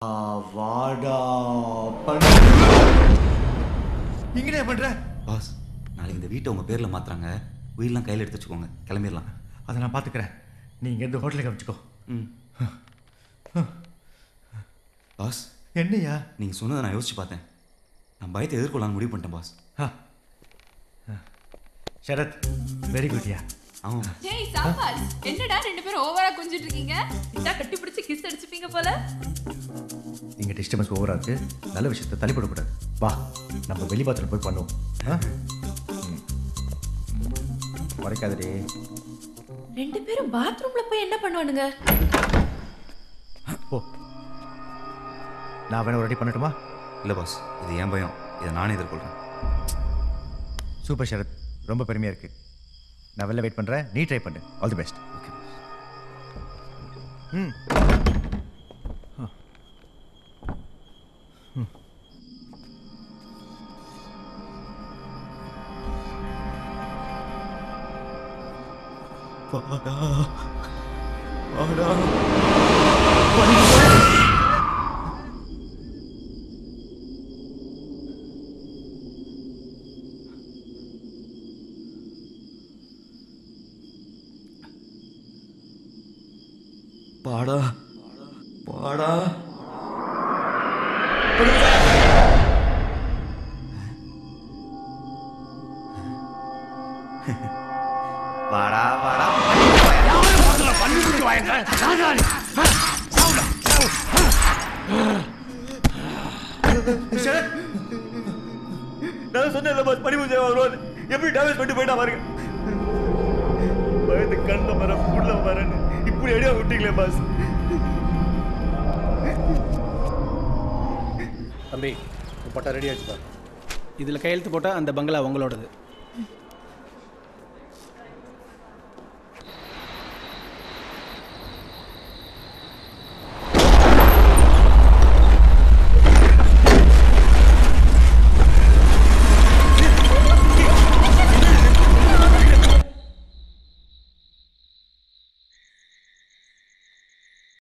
வாடா இங்கே பண்ற பாஸ், நாளைக்கு இந்த வீட்டை உங்கள் பேரில் மாற்றுறாங்க. வீடெலாம் கையில் எடுத்து வச்சுக்கோங்க, கிளம்பிடலாம். அதை நான் பார்த்துக்கிறேன். நீ இங்கேருந்து ஹோட்டலுக்கு அமைச்சிக்கோ. ம். பாஸ், என்னையா? நீங்கள் சொன்னதை நான் யோசிச்சு பார்த்தேன். நான் பயத்தை எதிர்கொள்ளலான்னு முடிவு பண்ணிட்டேன் பாஸ். சரத், வெரி குட்யா. ஆமாம். ஏய் சாபாஸ், என்னடா ரெண்டு பேரும் ஓவரா கொஞ்சிட்டு இருக்கீங்க? இந்தா கட்டி பிடிச்சி கிஸ் அடிச்சுப்பீங்க போல. இங்கே டிஸ்டர்பன்ஸ் ஓவரா இருக்கு. நல்ல விஷயத்தை தள்ளிப்படக்கூடாது. வா, நம்ம வெளி பாத்திரம் போய் பண்ணுவோம். மறைக்காதே. ரெண்டு பேரும் பாத்ரூம்ல போய் என்ன பண்ணுவானுங்க? ஓ, நான் வேணா ஒரு ரெடி பண்ணட்டுமா? இல்லை பாஸ், இது ஏன் பயம், இதை நானே எதிர்கொள்கிறேன். சூப்பர் சரத், ரொம்ப பெருமையாக இருக்குது. நான் வெளில வெயிட் பண்ணுறேன், நீ ட்ரை பண்ணு. All the best. ஓகே. ம். வாடா வாடா பாடா பாடா வாடா வாடா நான் சொன்னேன்ல பாஸ், பனி பூஜை வருவான். எப்படி டேமேஜ் பண்ணி போயிட்டா பாருங்க. பயத்து கண்ட மரம் உள்ள வரேன்னு இப்படி அடியா விட்டீங்களே பாஸ். தம்பி, பட்டா ரெடி ஆச்சுப்பா. இதில் கையெழுத்து போட்டால் அந்த பங்களா உங்களோடது.